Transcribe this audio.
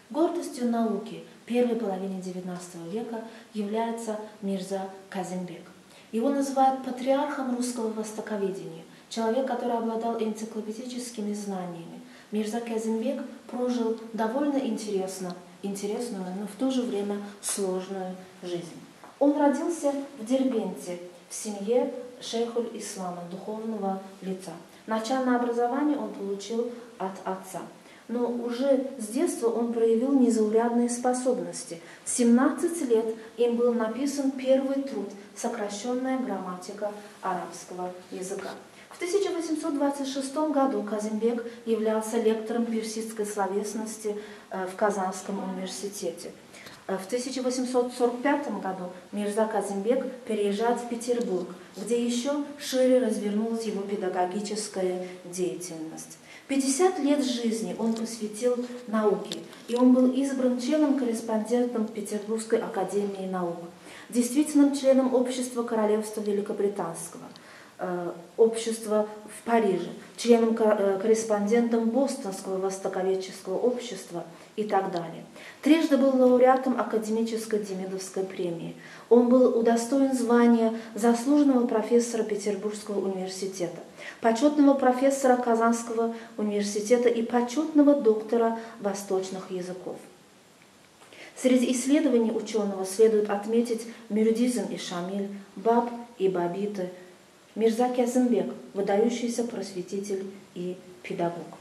Гордостью науки первой половины XIX века является Мирза Казимбек. Его называют патриархом русского востоковедения, человек, который обладал энциклопедическими знаниями. Мирза Казимбек прожил довольно интересную, но в то же время сложную жизнь. Он родился в Дербенте, в семье шейхуль-ислама, духовного лица. Начальное образование он получил от отца. Но уже с детства он проявил незаурядные способности. В 17 лет им был написан первый труд «Сокращенная грамматика арабского языка». В 1826 году Казимбек являлся лектором персидской словесности в Казанском университете. В 1845 году Мирза Казимбек переезжает в Петербург, где еще шире развернулась его педагогическая деятельность. 50 лет жизни он посвятил науке, и он был избран членом-корреспондентом Петербургской академии наук, действительным членом Общества Королевства Великобританского, общества в Париже, членом-корреспондентом Бостонского востоковедческого общества и так далее. Трижды был лауреатом академической Демидовской премии. Он был удостоен звания заслуженного профессора Петербургского университета, почетного профессора Казанского университета и почетного доктора восточных языков. Среди исследований ученого следует отметить Мюридизм и Шамиль, Баб и Бабиты, Мирза Казимбек, выдающийся просветитель и педагог.